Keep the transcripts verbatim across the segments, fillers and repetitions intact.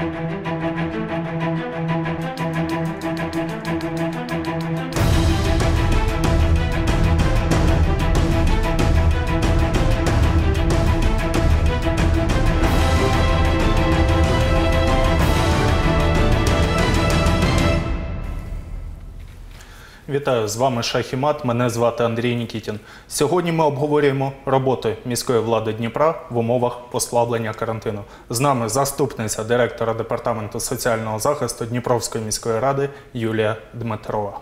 Вітаю, з вами Шах і Мат, мене звати Андрій Нікітін. Сьогодні ми обговорюємо роботу міської влади Дніпра в умовах послаблення карантину. З нами заступниця директора Департаменту соціального захисту Дніпровської міської ради Юлія Дмитрова.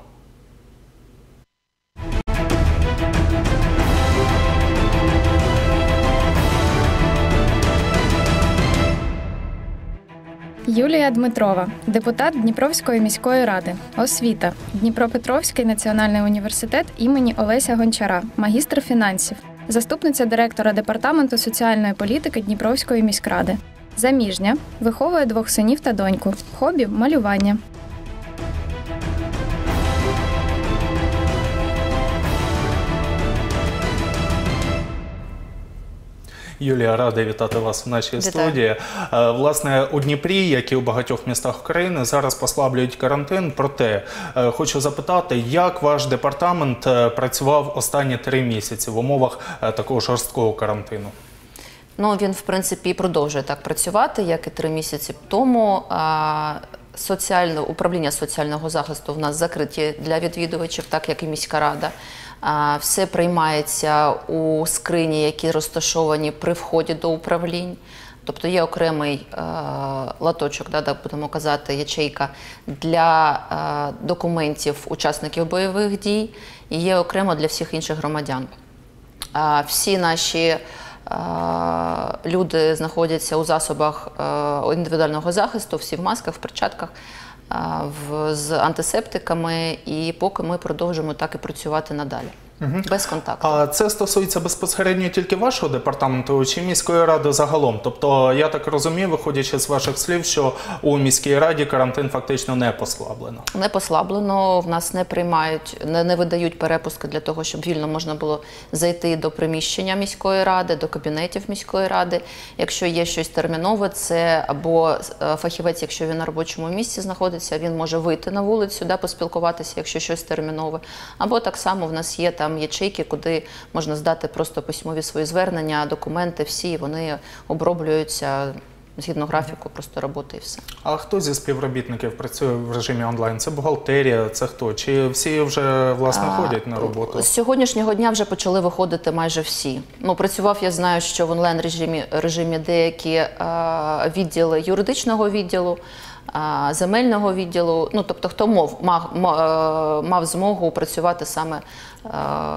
Юлія Дмитрова, депутат Дніпровської міської ради. Освіта. Дніпропетровський національний університет імені Олеся Гончара, магістр фінансів. Заступниця директора Департаменту соціальної політики Дніпровської міськради. Заміжня. Виховує двох синів та доньку. Хобі – малювання. Юлія, радий вітати вас у нашій Вітаю. студії. Власне, у Дніпрі, як і у багатьох містах України, зараз послаблюють карантин. Проте, хочу запитати, як ваш департамент працював останні три місяці в умовах такого жорсткого карантину? Ну, він, в принципі, і продовжує так працювати, як і три місяці тому. Соціальне, управління соціального захисту в нас закриті для відвідувачів, так як і міська рада. Все приймається у скрині, які розташовані при вході до управлінь. Тобто є окремий е, латочок, да, так будемо казати, ячейка для е, документів учасників бойових дій і є окремо для всіх інших громадян. Е, всі наші е, люди знаходяться у засобах е, індивідуального захисту, всі в масках, в перчатках, В, з антисептиками, і поки ми продовжуємо так і працювати надалі, угу. без контакту. А це стосується безпосередньо тільки вашого департаменту чи міської ради загалом? Тобто, я так розумію, виходячи з ваших слів, що у міській раді карантин фактично не послаблено? Не послаблено, в нас не приймають, не, не видають перепустки для того, щоб вільно можна було зайти до приміщення міської ради, до кабінетів міської ради. Якщо є щось термінове, це або фахівець, якщо він на робочому місці знаходиться, він може вийти на вулицю, да, поспілкуватися, якщо щось термінове. Або так само в нас є там ячейки, куди можна здати просто письмові свої звернення, документи всі, вони оброблюються згідно графіку просто роботи і все. А хто зі співробітників працює в режимі онлайн? Це бухгалтерія, це хто? Чи всі вже, власне, а, ходять на роботу? З сьогоднішнього дня вже почали виходити майже всі. Ну, працював, я знаю, що в онлайн-режимі режимі деякі а, відділи юридичного відділу, а, земельного відділу, ну, тобто, хто мов, мав, мав, мав змогу працювати саме а,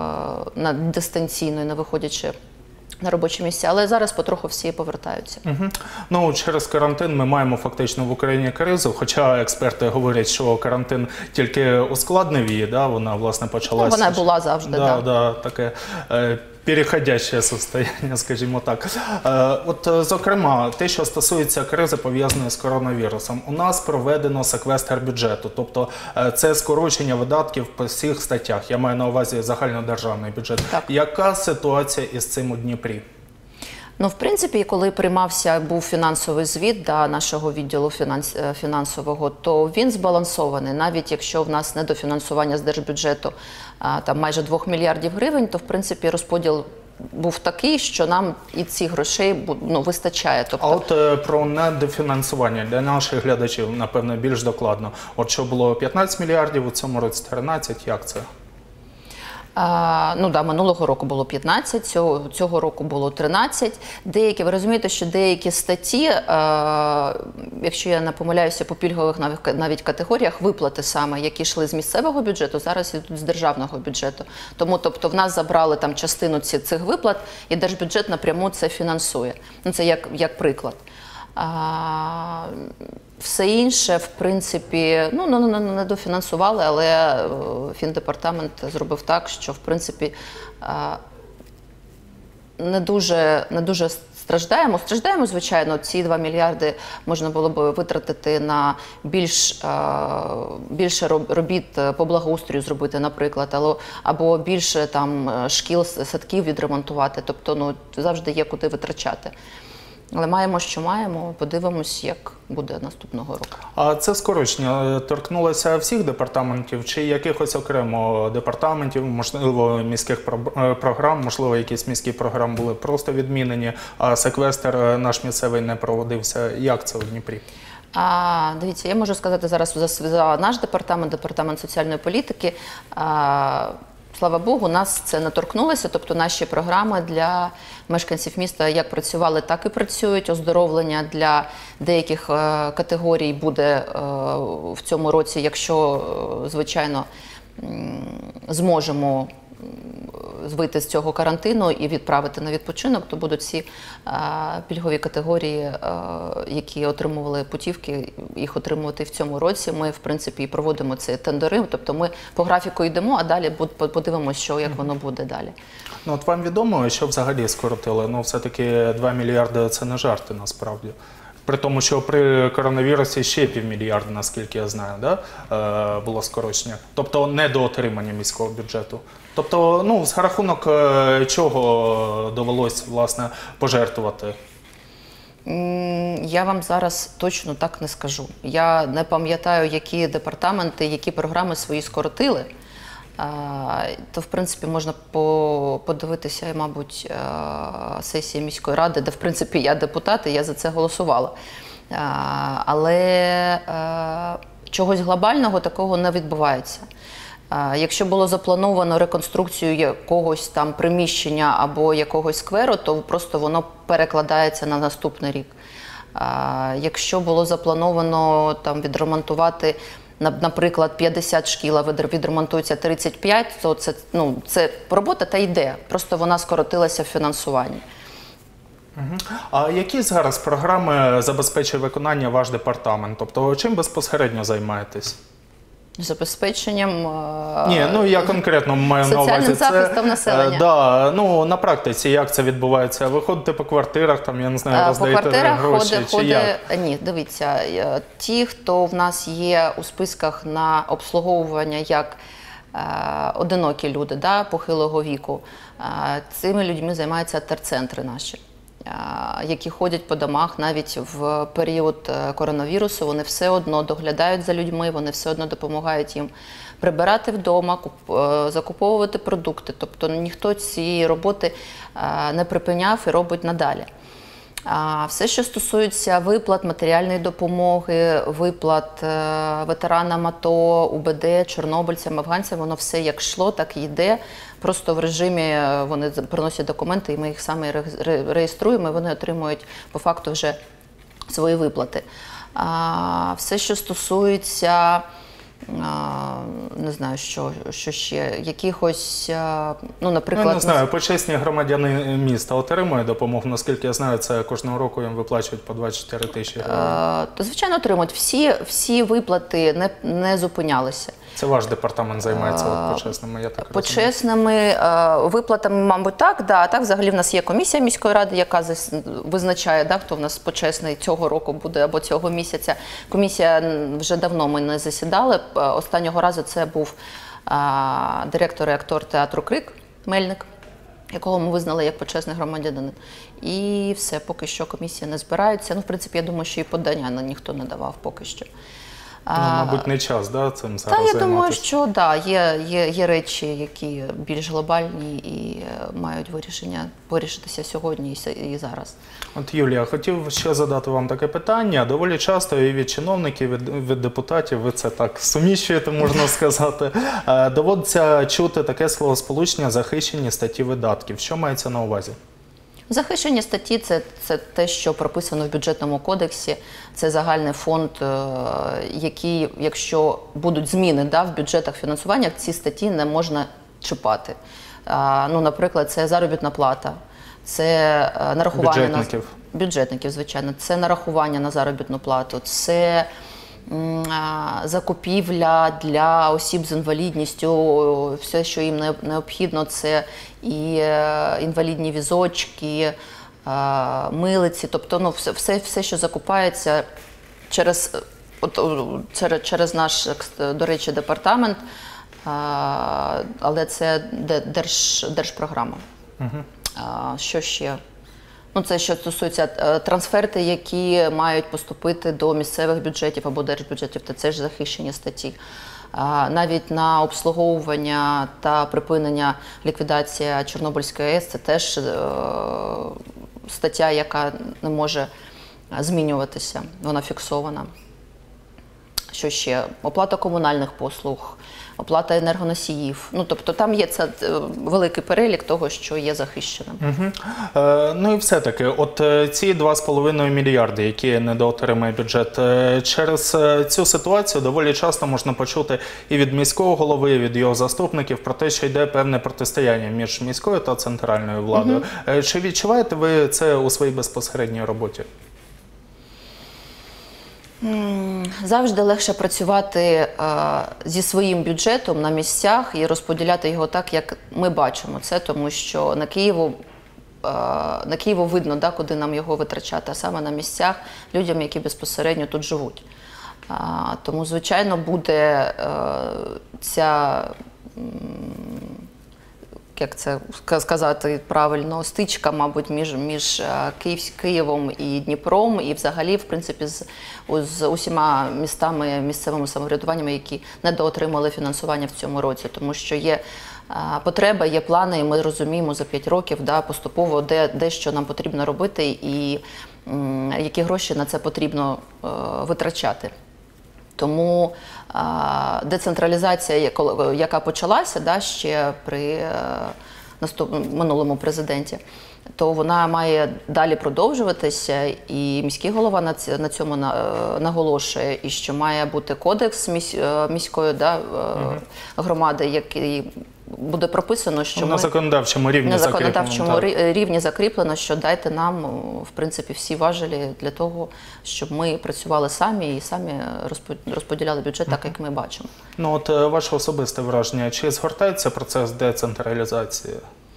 на дистанційно, не виходячи на робочі місця, але зараз потроху всі повертаються. Угу. Ну, через карантин ми маємо фактично в Україні кризу, хоча експерти говорять, що карантин тільки ускладнив її, да? Вона, власне, почалася. Ну, вона була завжди, да, так. Да, таке е, переходяще состояння, скажімо так. Е, от, зокрема, те, що стосується кризи, пов'язаної з коронавірусом, у нас проведено секвестр бюджету, тобто е, це скорочення видатків по всіх статтях. Я маю на увазі загальнодержавний бюджет. Так. Яка ситуація із цим у Дніпрі? Ну, в принципі, коли приймався, був фінансовий звіт да, нашого відділу фінанс, фінансового, то він збалансований. Навіть якщо в нас недофінансування з держбюджету а, там майже двох мільярдів гривень, то, в принципі, розподіл був такий, що нам і цих грошей ну, вистачає. Тобто... А от е, про недофінансування для наших глядачів, напевно, більш докладно. От що було п'ятнадцять мільярдів, у цьому році тринадцять, як це? А, ну да, минулого року було п'ятнадцять, цього, цього року було тринадцять. Деякі, ви розумієте, що деякі статті, а, якщо я не помиляюся, по пільгових навіть, навіть категоріях, виплати саме, які йшли з місцевого бюджету, зараз йдуть з державного бюджету. Тому, тобто, в нас забрали там частину ці, цих виплат, і держбюджет напряму це фінансує. Ну, це як, як приклад. А, все інше, в принципі, ну, не дофінансували, але фіндепартамент зробив так, що, в принципі, не дуже, не дуже страждаємо. Страждаємо, звичайно, ці два мільярди можна було б витратити на більш, більше робіт по благоустрою зробити, наприклад, або більше там шкіл, садків відремонтувати. Тобто, ну, завжди є куди витрачати. Але маємо, що маємо, подивимось, як буде наступного року. А це скорочення торкнулося всіх департаментів чи якихось окремо департаментів, можливо, міських програм, можливо, якісь міські програми були просто відмінені, а секвестр наш місцевий не проводився. Як це у Дніпрі? А, дивіться, я можу сказати зараз за, за наш департамент, департамент соціальної політики. А, слава Богу, нас це не торкнулося, тобто наші програми для мешканців міста як працювали, так і працюють. Оздоровлення для деяких е, категорій буде е, в цьому році, якщо, е, звичайно, м, зможемо вийти з цього карантину і відправити на відпочинок, то будуть всі а, пільгові категорії, а, які отримували путівки, їх отримувати в цьому році. Ми, в принципі, і проводимо ці тендери, тобто ми по графіку йдемо, а далі подивимося, що, як воно буде далі. Ну, от вам відомо, що взагалі скоротили? Ну, все-таки два мільярди – це не жарти, насправді. При тому, що при коронавірусі ще півмільярда, наскільки я знаю, да, е, було скорочення. Тобто недоотримання міського бюджету. Тобто, ну, за рахунок е, чого довелось, власне, пожертвувати? Я вам зараз точно так не скажу. Я не пам'ятаю, які департаменти, які програми свої скоротили. То, в принципі, можна подивитися, мабуть, сесії міської ради, де, в принципі, я депутат, і я за це голосувала. Але чогось глобального такого не відбувається. Якщо було заплановано реконструкцію якогось там приміщення або якогось скверу, то просто воно перекладається на наступний рік. Якщо було заплановано там відремонтувати, наприклад, п'ятдесят шкіл, а відремонтується тридцять п'ять, то це, ну, це робота та йде, просто вона скоротилася в фінансуванні. Угу. А які зараз програми забезпечує виконання ваш департамент? Тобто чим безпосередньо займаєтесь? Забезпеченням... Ні, ну я конкретно маю на увазі. Соціальним захистом населення. Да, ну, на практиці як це відбувається? Ви ходите по квартирах, там, я не знаю, роздаєте гроші? По квартирах ходить, ходить... Ні, дивіться, ті, хто в нас є у списках на обслуговування як е, одинокі люди, да, похилого віку, е, цими людьми займаються терцентри наші, які ходять по домах навіть в період коронавірусу, вони все одно доглядають за людьми, вони все одно допомагають їм прибирати вдома, закуповувати продукти. Тобто ніхто цієї роботи не припиняв і робить надалі. А все, що стосується виплат, матеріальної допомоги, виплат ветеранам АТО, УБД, чорнобильцям, афганцям, воно все як йшло, так і йде. Просто в режимі вони приносять документи, і ми їх саме реєструємо, і вони отримують по факту вже свої виплати. А все, що стосується, не знаю, що, що ще, якихось, ну, наприклад... Ну, не знаю, почесні громадяни міста отримують допомогу, наскільки я знаю, це кожного року їм виплачують по двадцять чотири тисячі гривень. То, звичайно, отримують. Всі, всі виплати не, не зупинялися. Це ваш департамент займається от, почесними, я так розумію? Почесними виплатами, мабуть, так. Да. А так, взагалі, в нас є комісія міської ради, яка визначає, да, хто в нас почесний цього року буде або цього місяця. Комісія вже давно ми не засідали. Останнього разу це був а, директор і актор театру «Крик» Мельник, якого ми визнали як почесний громадянин. І все, поки що комісія не збирається. Ну, в принципі, я думаю, що і подання ніхто не давав поки що. Ну, мабуть, не час, да, цим зараз займатися? Та, я думаю, що да, є, є, є речі, які більш глобальні і мають вирішення, вирішитися сьогодні і зараз. От, Юлія, хотів ще задати вам таке питання. Доволі часто і від чиновників, від, від депутатів, ви це так суміщуєте, можна сказати, доводиться чути таке словосполучення «захищені статті видатків». Що мається на увазі? Захищені статті це, – це те, що прописано в бюджетному кодексі, це загальний фонд, який, якщо будуть зміни, да, в бюджетах фінансування, ці статті не можна чіпати. Ну, наприклад, це заробітна плата, це нарахування бюджетників. на бюджетників, звичайно, це нарахування на заробітну плату, це закупівля для осіб з інвалідністю, все, що їм необхідно, це і інвалідні візочки, милиці, тобто, ну, все, все, все, що закупається через, от, через, через наш, до речі, департамент, але це держ, держпрограма. Угу. Що ще? Ну, це що стосується е, трансферти, які мають поступити до місцевих бюджетів або держбюджетів, то це ж захищені статті. А, навіть на обслуговування та припинення ліквідація Чорнобильської АЕС – це теж е, стаття, яка не може змінюватися, вона фіксована. Що ще? Оплата комунальних послуг, оплата енергоносіїв. Ну, тобто там є це великий перелік того, що є захищеним. Угу. Е, ну і все-таки, от ці два з половиною мільярди, які недоотримає бюджет, через цю ситуацію доволі часто можна почути і від міського голови, і від його заступників про те, що йде певне протистояння між міською та центральною владою. Угу. Чи відчуваєте ви це у своїй безпосередній роботі? Завжди легше працювати е, зі своїм бюджетом на місцях і розподіляти його так, як ми бачимо це, тому що на Києву, е, на Києву видно, да, куди нам його витрачати, а саме на місцях людям, які безпосередньо тут живуть. Е, тому, звичайно, буде е, ця, як це сказати правильно, стичка, мабуть, між, між Київ, Києвом і Дніпром, і взагалі, в принципі, з, з усіма містами, місцевими самоврядуваннями, які недоотримали фінансування в цьому році. Тому що є потреба, є плани, і ми розуміємо за п'ять років, да, поступово, де, де що нам потрібно робити і м, які гроші на це потрібно е, витрачати. Тому а, децентралізація, яка почалася, да, ще при а, наступ, минулому президенті, то вона має далі продовжуватися, і міський голова на, ці, на цьому на, наголошує, і що має бути кодекс місь, міської, да, угу. громади, який буде прописано, що на ми, законодавчому рівні на законодавчому закріплено, рівні закріплено, що дайте нам, в принципі, всі важелі для того, щоб ми працювали самі і самі розподіляли бюджет так, як ми бачимо. Ну от ваше особисте враження, чи згортається процес децентралізації?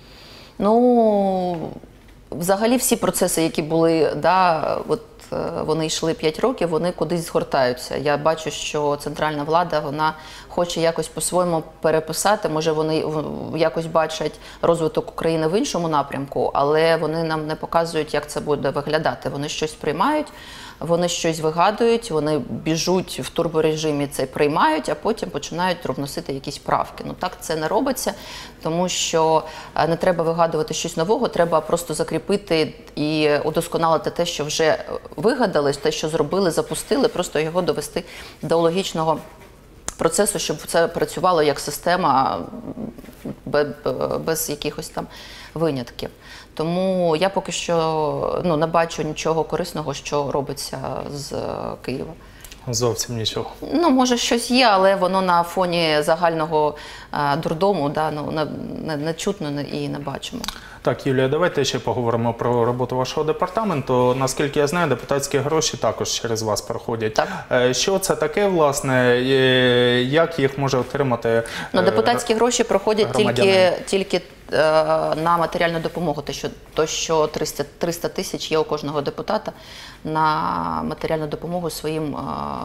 Ну, взагалі всі процеси, які були, да, от вони йшли п'ять років, вони кудись згортаються. Я бачу, що центральна влада, вона хоче якось по-своєму переписати, може вони якось бачать розвиток України в іншому напрямку, але вони нам не показують, як це буде виглядати. Вони щось приймають, вони щось вигадують, вони біжуть в турборежимі, це приймають, а потім починають вносити якісь правки. Ну так це не робиться, тому що не треба вигадувати щось нового, треба просто закріпити і удосконалити те, що вже вигадали, те, що зробили, запустили, просто його довести до логічного процесу, щоб це працювало як система без, без якихось там винятків. Тому я поки що ну, не бачу нічого корисного, що робиться з Києва. Зовсім нічого. Ну, може, щось є, але воно на фоні загального а, дурдому, да, ну, не, не, не чутно і не бачимо. Так, Юлія, давайте ще поговоримо про роботу вашого департаменту. Наскільки я знаю, депутатські гроші також через вас проходять. Так. Що це таке, власне, як їх може отримати ну, депутатські гроші проходять тільки, тільки на матеріальну допомогу, те, що, то, що триста тисяч є у кожного депутата на матеріальну допомогу своїм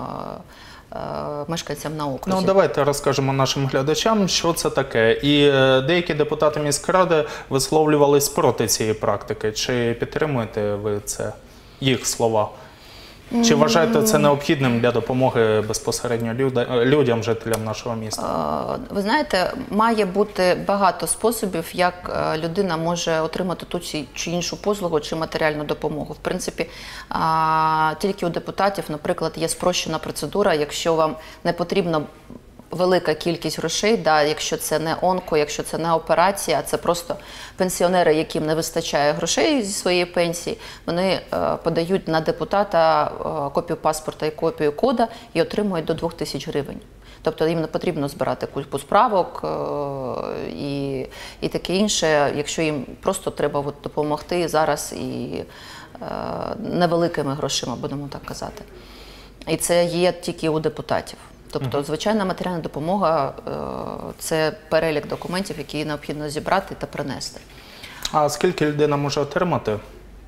мешканцям на окрузі. Ну, давайте розкажемо нашим глядачам, що це таке. І деякі депутати міськради висловлювались проти цієї практики. Чи підтримуєте ви це, їх слова? Чи вважаєте це необхідним для допомоги безпосередньо людям, жителям нашого міста? Ви знаєте, має бути багато способів, як людина може отримати ту чи іншу послугу чи матеріальну допомогу. В принципі, тільки у депутатів, наприклад, є спрощена процедура, якщо вам не потрібно велика кількість грошей, да, якщо це не онко, якщо це не операція, це просто пенсіонери, яким не вистачає грошей зі своєї пенсії, вони е, подають на депутата е, копію паспорта і копію кода і отримують до двох тисяч гривень. Тобто їм не потрібно збирати купу справок е, і, і таке інше, якщо їм просто треба от, допомогти зараз і е, невеликими грошима, будемо так казати. І це є тільки у депутатів. Тобто, звичайна матеріальна допомога – це перелік документів, які необхідно зібрати та принести. А скільки людина може отримати?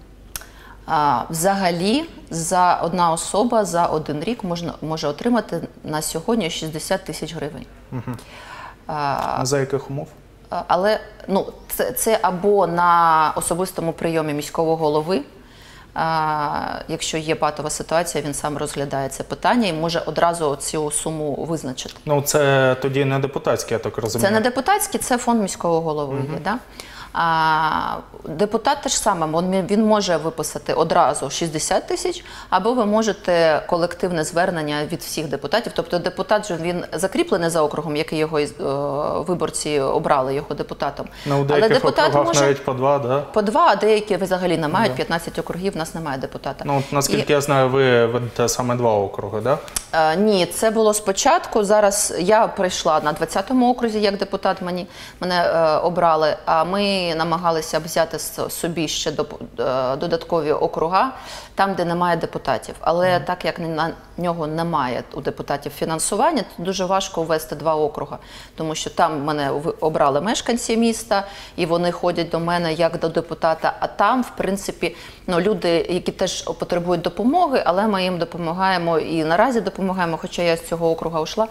А, взагалі, за одна особа за один рік можна, може отримати на сьогодні шістдесят тисяч гривень. Угу. А за яких умов? Але ну, це, це або на особистому прийомі міського голови, а, якщо є патова ситуація, він сам розглядає це питання і може одразу цю суму визначити. Ну, це тоді не депутатське, я так розумію. Це не депутатський, це фонд міського голови є, да? А депутат теж саме, він, він може виписати одразу шістдесят тисяч, або ви можете колективне звернення від всіх депутатів. Тобто депутат же він закріплений за округом, який його е, виборці обрали його депутатом. Ну, у деяких округах може навіть по два, да? По два, а деякі взагалі не мають, да. п'ятнадцять округів, в нас немає депутата. Ну, наскільки І... я знаю, ви ведете саме два округи, да? Е, ні, це було спочатку. Зараз я прийшла на двадцятому окрузі як депутат, мені, мене е, обрали, а ми намагалися взяти собі ще додаткові округа, там, де немає депутатів. Але mm. так як на нього немає у депутатів фінансування, то дуже важко ввести два округа. Тому що там мене обрали мешканці міста, і вони ходять до мене як до депутата, а там, в принципі, ну, люди, які теж потребують допомоги, але ми їм допомагаємо і наразі допомагаємо, хоча я з цього округа йшла.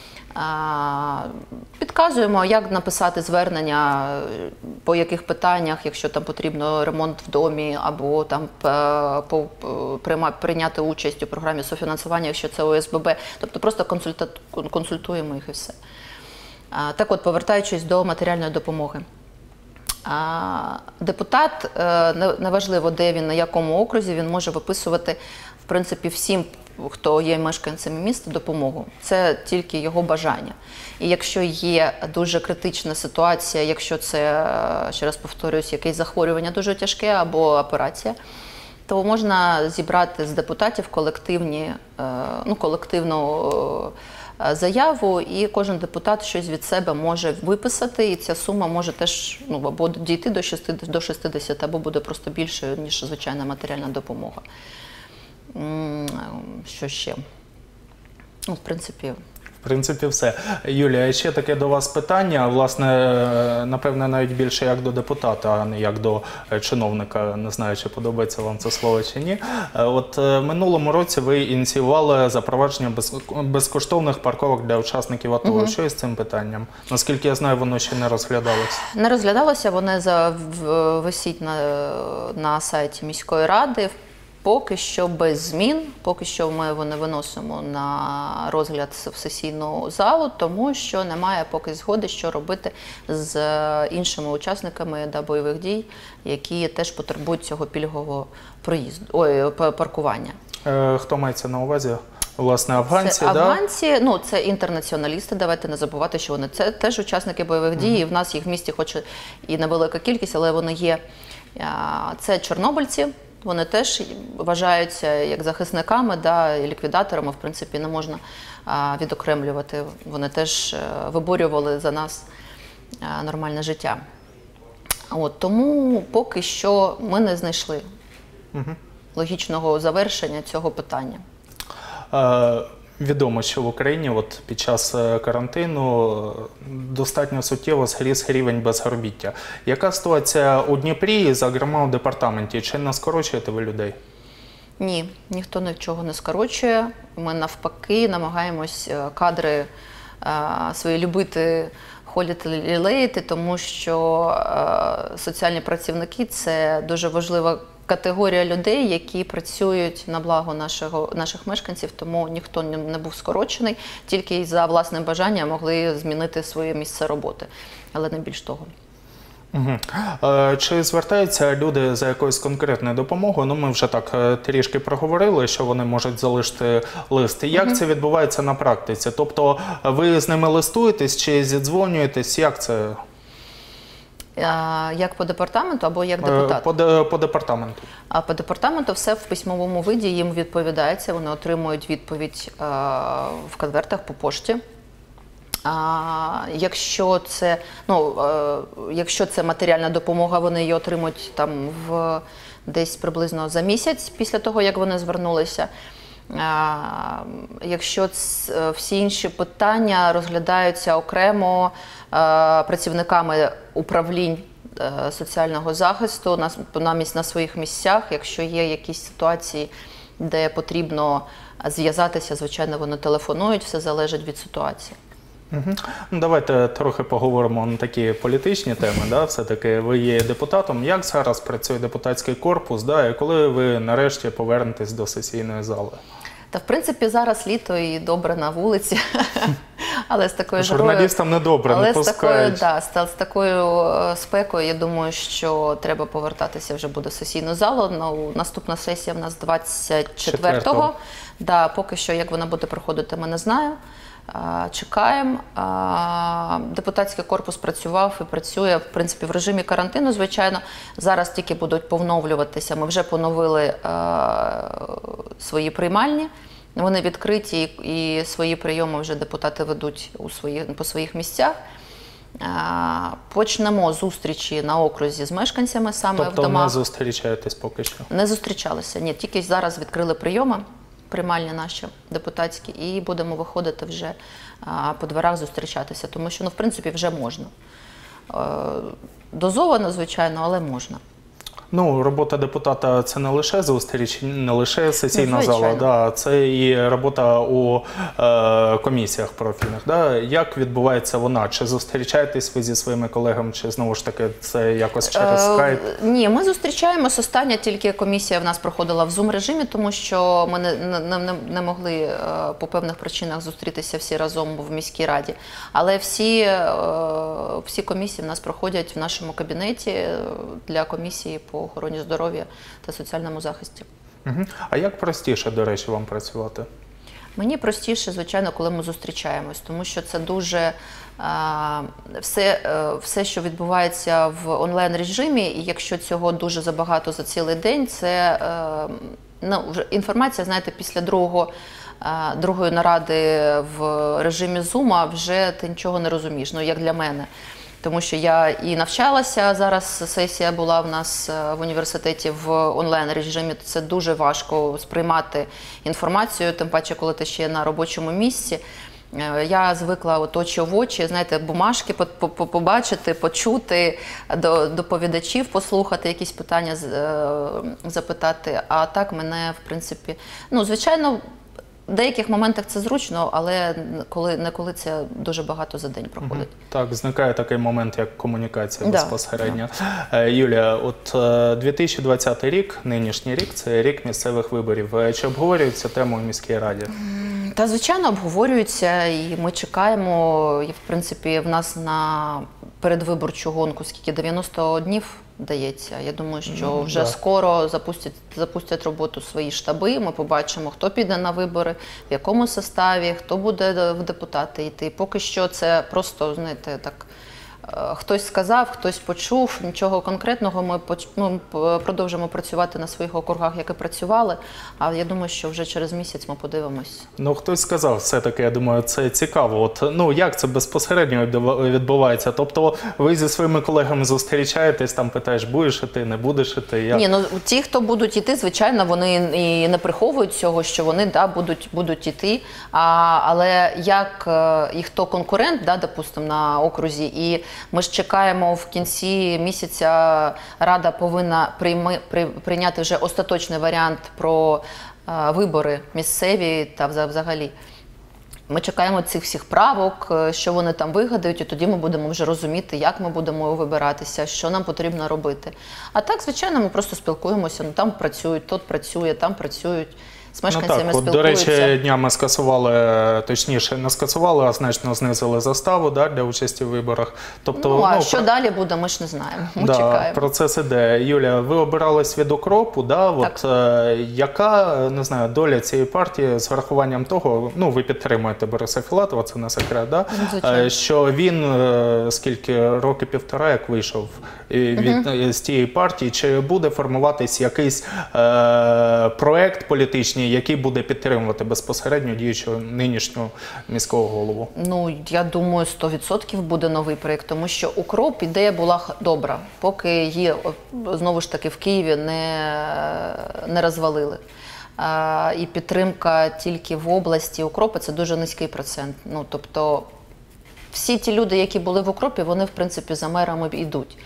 Підказуємо, як написати звернення, по яких питаннях, якщо там потрібно ремонт в домі, або там по, прийняти участь у програмі софінансування, якщо це О С Б Б. Тобто просто консульта, консультуємо їх і все. Так от, повертаючись до матеріальної допомоги. Депутат, неважливо де він, на якому окрузі, він може виписувати, в принципі, всім, хто є мешканцями міста, допомогу. Це тільки його бажання. І якщо є дуже критична ситуація, якщо це, ще раз повторюсь, якесь захворювання дуже тяжке або операція, то можна зібрати з депутатів колективні, ну, колективну заяву, і кожен депутат щось від себе може виписати, і ця сума може теж, ну, або дійти до шістдесят, або буде просто більшою, ніж звичайна матеріальна допомога. Що ще? Ну, в принципі... В принципі, все. Юлія, ще таке до вас питання, власне, напевне, навіть більше як до депутата, а не як до чиновника. Не знаю, чи подобається вам це слово чи ні. От в минулому році ви ініціювали запровадження без, безкоштовних парковок для учасників АТО. Угу. Що із цим питанням? Наскільки я знаю, воно ще не розглядалося. Не розглядалося, воно висить на, на сайті міської ради. Поки що без змін, поки що ми його не виносимо на розгляд в сесійну залу, тому що немає поки згоди, що робити з іншими учасниками да, бойових дій, які теж потребують цього пільгового проїзду, ой, паркування. Е, хто мається на увазі? Власне, афганці, це да? Афганці, ну, це інтернаціоналісти, давайте не забувати, що вони це теж учасники бойових дій, і в нас їх в місті хоч і невелика кількість, але вони є. Це чорнобильці. Вони теж вважаються як захисниками, да, і ліквідаторами, в принципі, не можна а, відокремлювати. Вони теж а, виборювали за нас а, нормальне життя. От, тому поки що ми не знайшли угу. логічного завершення цього питання. А... Відомо, що в Україні от, під час карантину достатньо суттєво зріс рівень безробіття. Яка ситуація у Дніпрі, зокрема у департаменті? Чи не скорочуєте ви людей? Ні, ніхто нічого не скорочує. Ми навпаки намагаємось кадри а, свої любити, ходити, лілеїти, тому що а, соціальні працівники – це дуже важлива категорія людей, які працюють на благо нашого, наших мешканців, тому ніхто не був скорочений, тільки за власним бажанням могли змінити своє місце роботи, але не більш того. Угу. Чи звертаються люди за якоюсь конкретною допомогою? Ну, ми вже так трішки проговорили, що вони можуть залишити лист. Як угу. це відбувається на практиці? Тобто ви з ними листуєтесь чи зідзвонюєтесь? Як це? Як по департаменту або як депутат? По, де, по департаменту. А по департаменту все в письмовому виді, їм відповідається, вони отримують відповідь а, в конвертах по пошті. А, якщо це, ну, а, якщо це матеріальна допомога, вони її отримують там в, десь приблизно за місяць після того, як вони звернулися. А, якщо ц, всі інші питання розглядаються окремо а, працівниками управлінь а, соціального захисту на, на, на своїх місцях, якщо є якісь ситуації, де потрібно зв'язатися, звичайно, вони телефонують, все залежить від ситуації. Угу. Ну, давайте трохи поговоримо на такі політичні теми. Да? Все-таки ви є депутатом. Як зараз працює депутатський корпус, да? І коли ви нарешті повернетесь до сесійної зали? Та, в принципі, зараз літо і добре на вулиці, але з такою жарою... Журналістам не добре, не пускають. Але з такою, да, з такою спекою, я думаю, що треба повертатися вже буде в сесійну залу. Ну, наступна сесія в нас двадцять четвертого. Да, поки що, як вона буде проходити, ми не знаємо. Чекаємо. Депутатський корпус працював і працює, в принципі, в режимі карантину, звичайно. Зараз тільки будуть поновлюватися. Ми вже поновили свої приймальні. Вони відкриті і свої прийоми вже депутати ведуть у свої, по своїх місцях. Почнемо зустрічі на окрузі з мешканцями саме тобто в домах. Тобто не зустрічаєтесь поки що? Не зустрічалися. Ні, тільки зараз відкрили прийоми. Приймальні наші депутатські, і будемо виходити вже а, по дворах зустрічатися, тому що, ну, в принципі, вже можна. Е, дозовано, звичайно, але можна. Ну, робота депутата – це не лише зустріч, не лише сесійна Звичайно. зала, да, це і робота у е, комісіях профільних. Да? Як відбувається вона? Чи зустрічаєтесь ви зі своїми колегами, чи знову ж таки це якось через скайп? Е, ні, ми зустрічаємось. Остання тільки комісія в нас проходила в зум-режимі, тому що ми не, не, не, не могли е, по певних причинах зустрітися всі разом в міській раді. Але всі, е, всі комісії в нас проходять в нашому кабінеті для комісії по охороні здоров'я та соціальному захисті. Угу. А як простіше, до речі, вам працювати? Мені простіше, звичайно, коли ми зустрічаємось, тому що це дуже а, все, все, що відбувається в онлайн-режимі, і якщо цього дуже забагато за цілий день, це а, ну, вже інформація, знаєте, після другого, а, другої наради в режимі Zoom вже ти нічого не розумієш, ну, як для мене. Тому що я і навчалася, зараз сесія була в нас в університеті в онлайн-режимі, це дуже важко сприймати інформацію, тим паче, коли ти ще на робочому місці. Я звикла от очі в очі, знаєте, бумажки побачити, почути, до доповідачів послухати, якісь питання запитати, а так мене, в принципі, ну, звичайно, в деяких моментах це зручно, але коли, не коли це дуже багато за день проходить. Так, зникає такий момент, як комунікація да, безпосередньо. Да. Юлія, от дві тисячі двадцятий рік, нинішній рік, це рік місцевих виборів. Чи обговорюється тему у міській раді? Та, звичайно, обговорюється, і ми чекаємо, і, в принципі, в нас на передвиборчу гонку, скільки, дев'яносто днів дається. Я думаю, що ну, вже да. скоро запустять, запустять роботу свої штаби, ми побачимо, хто піде на вибори, в якому составі, хто буде в депутати йти. Поки що це просто, знаєте, так, хтось сказав, хтось почув, нічого конкретного. Ми ну, продовжимо працювати на своїх округах, як і працювали, а я думаю, що вже через місяць ми подивимось. Ну, хтось сказав, все-таки, я думаю, це цікаво. От, ну, як це безпосередньо відбувається? Тобто ви зі своїми колегами зустрічаєтесь, там питаєш, будеш іти, не будеш іти? Як? Ні, ну, ті, хто будуть іти, звичайно, вони і не приховують цього, що вони, да, будуть, будуть іти, а, але як і хто конкурент, да, допустим, на окрузі, і ми ж чекаємо в кінці місяця, Рада повинна прийми, при, прийняти вже остаточний варіант про а, вибори місцеві та взагалі. Ми чекаємо цих всіх правок, що вони там вигадають, і тоді ми будемо вже розуміти, як ми будемо вибиратися, що нам потрібно робити. А так, звичайно, ми просто спілкуємося, ну там працюють, тут працює, там працюють. З мешканцями ну, так, от, спілкуються. До речі, днями скасували, точніше не скасували, а значно знизили заставу, да, для участі в виборах. Тобто, ну, а ну, що про... далі буде, ми ж не знаємо. Ми да, чекаємо. Процес іде. Юлія, ви обирались від «Укропу», да? От, е, яка, не знаю, доля цієї партії з врахуванням того, ну, ви підтримуєте Бориса Філатова, це не секрет, да? е, що він, е, скільки, роки півтора, як вийшов від, угу. з тієї партії, чи буде формуватись якийсь е, проект політичний, який буде підтримувати безпосередньо діючого нинішнього міського голову? Ну, я думаю, сто відсотків буде новий проєкт, тому що «Укроп» ідея була добра, поки її, знову ж таки, в Києві не, не розвалили. А, і підтримка тільки в області «Укропа» – це дуже низький процент. Ну, тобто, всі ті люди, які були в «Укропі», вони, в принципі, за мерами йдуть.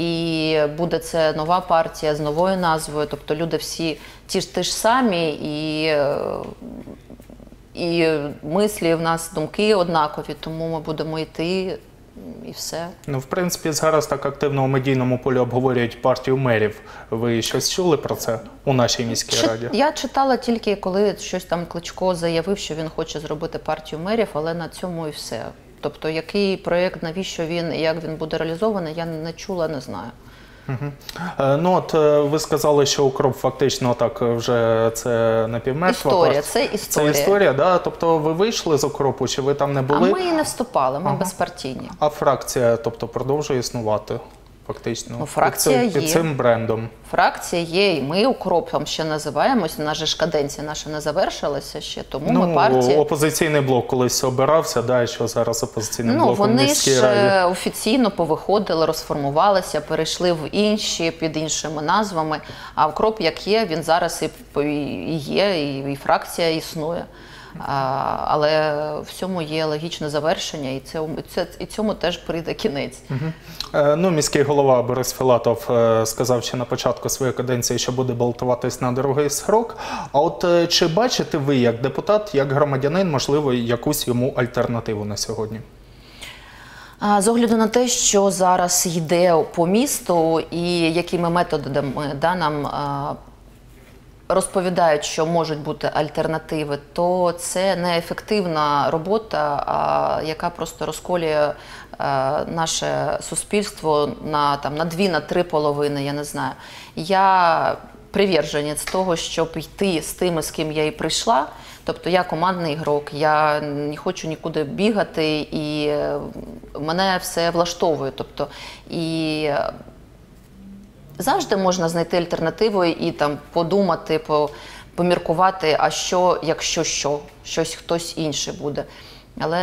І буде це нова партія з новою назвою, тобто люди всі ті ж, ті ж самі, і, і мислі в нас, думки однакові, тому ми будемо йти і все. Ну, в принципі, зараз так активно у медійному полі обговорюють партію мерів. Ви щось чули про це у нашій міській Чи- раді? Я читала тільки, коли щось там Кличко заявив, що він хоче зробити партію мерів, але на цьому і все. Тобто, який проєкт, навіщо він і як він буде реалізований, я не чула, не знаю. Е, Ну, от е, ви сказали, що укроп фактично так вже це напівмертва. Історія, партія. це історія. Це історія, да? Тобто ви вийшли з укропу, чи ви там не А були? ми і не вступали, ми безпартійні. А фракція, тобто, продовжує існувати фактично Ну, фракція під, цим- є. під цим брендом. Фракція є, і ми укропом ще називаємось. Наша ж каденція наша не завершилася ще, тому Ну, ми партія. опозиційний блок колись обирався, да, і що зараз опозиційний Ну, блок у вони міській ж раді. е, офіційно повиходили, розформувалися, перейшли в інші, під іншими назвами. А укроп як є, він зараз і, по- і є, і, і фракція існує. А, але в цьому є логічне завершення, і, це, і, це, і цьому теж прийде кінець. Е, Ну, міський голова Борис Філатов е, сказав ще на початку своєї каденції, що буде балотуватись на другий срок. А от е, чи бачите ви, як депутат, як громадянин, можливо, якусь йому альтернативу на сьогодні? А, З огляду на те, що зараз йде по місту і якими методами да, нам а, розповідають, що можуть бути альтернативи, то це неефективна робота, а, яка просто розколює а, наше суспільство на, там, на дві, на три половини, я не знаю. Я приверженець того, щоб йти з тими, з ким я і прийшла. Тобто я командний ігрок, я не хочу нікуди бігати, і е, мене все влаштовує. Тобто, і завжди можна знайти альтернативу і там подумати, по, поміркувати, а що, якщо що, щось хтось інший буде. Але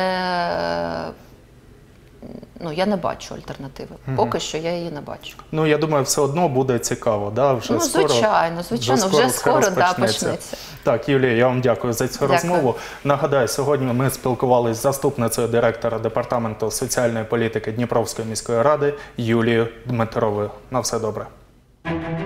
ну, я не бачу альтернативи. Поки що я її не бачу. Ну, я думаю, все одно буде цікаво, да? Вже Ну, скоро, звичайно, звичайно, вже все скоро, да, почнеться. Так, Юлія, я вам дякую за цю Дякую. розмову. Нагадаю, сьогодні ми спілкувалися з заступницею директора Департаменту соціальної політики Дніпровської міської ради Юлією Дмитровою. На все добре.